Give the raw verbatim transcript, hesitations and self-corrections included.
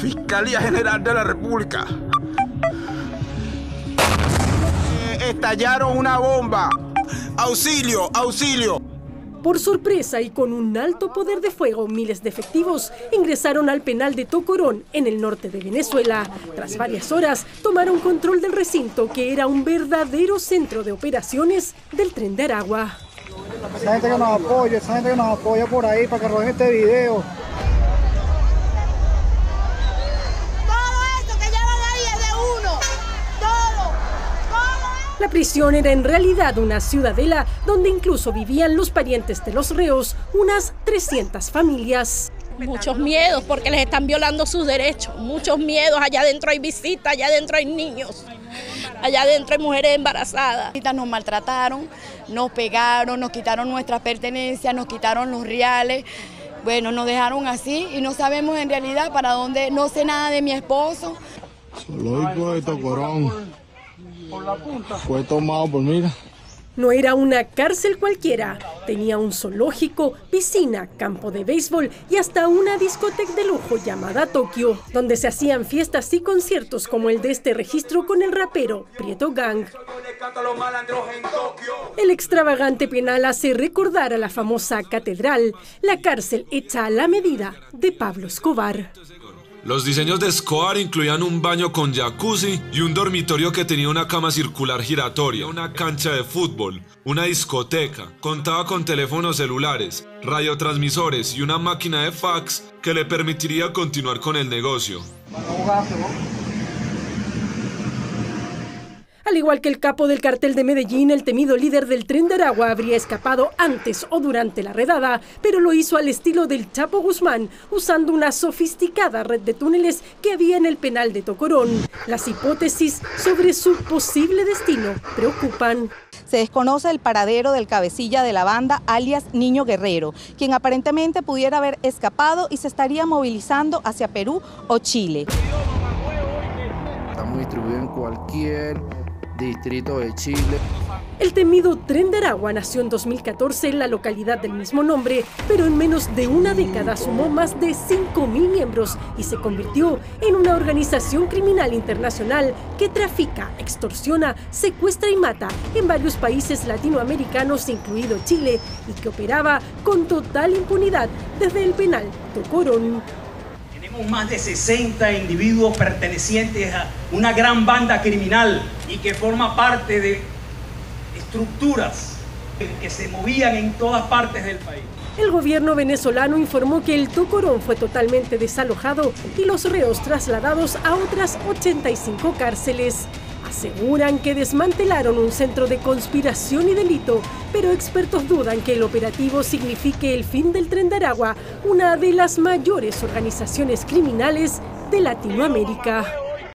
Fiscalía General de la República. Eh, estallaron una bomba. ¡Auxilio! ¡Auxilio! Por sorpresa y con un alto poder de fuego, miles de efectivos ingresaron al penal de Tocorón, en el norte de Venezuela. Tras varias horas, tomaron control del recinto, que era un verdadero centro de operaciones del Tren de Aragua. Esa gente que nos apoya, esa gente que nos apoya por ahí para que roben este video. La prisión era en realidad una ciudadela donde incluso vivían los parientes de los reos, unas trescientas familias. Muchos miedos porque les están violando sus derechos, muchos miedos. Allá adentro hay visitas, allá adentro hay niños, allá adentro hay mujeres embarazadas. Nos maltrataron, nos pegaron, nos quitaron nuestras pertenencias, nos quitaron los reales. Bueno, nos dejaron así y no sabemos en realidad para dónde, no sé nada de mi esposo. Zoológico de Tocorón. Fue tomado por mira. No era una cárcel cualquiera. Tenía un zoológico, piscina, campo de béisbol y hasta una discoteca de lujo llamada Tokio, donde se hacían fiestas y conciertos como el de este registro con el rapero Prieto Gang. El extravagante penal hace recordar a la famosa catedral, la cárcel hecha a la medida de Pablo Escobar. Los diseños de Escobar incluían un baño con jacuzzi y un dormitorio que tenía una cama circular giratoria, una cancha de fútbol, una discoteca, contaba con teléfonos celulares, radiotransmisores y una máquina de fax que le permitiría continuar con el negocio. Al igual que el capo del cartel de Medellín, el temido líder del Tren de Aragua habría escapado antes o durante la redada, pero lo hizo al estilo del Chapo Guzmán, usando una sofisticada red de túneles que había en el penal de Tocorón. Las hipótesis sobre su posible destino preocupan. Se desconoce el paradero del cabecilla de la banda, alias Niño Guerrero, quien aparentemente pudiera haber escapado y se estaría movilizando hacia Perú o Chile. Estamos distribuidos en cualquier distrito de Chile. El temido Tren de Aragua nació en dos mil catorce en la localidad del mismo nombre, pero en menos de una década sumó más de cinco mil miembros y se convirtió en una organización criminal internacional que trafica, extorsiona, secuestra y mata en varios países latinoamericanos, incluido Chile, y que operaba con total impunidad desde el penal Tocorón. Tenemos más de sesenta individuos pertenecientes a una gran banda criminal y que forma parte de estructuras que se movían en todas partes del país. El gobierno venezolano informó que el Tocorón fue totalmente desalojado y los reos trasladados a otras ochenta y cinco cárceles. Aseguran que desmantelaron un centro de conspiración y delito, pero expertos dudan que el operativo signifique el fin del Tren de Aragua, una de las mayores organizaciones criminales de Latinoamérica.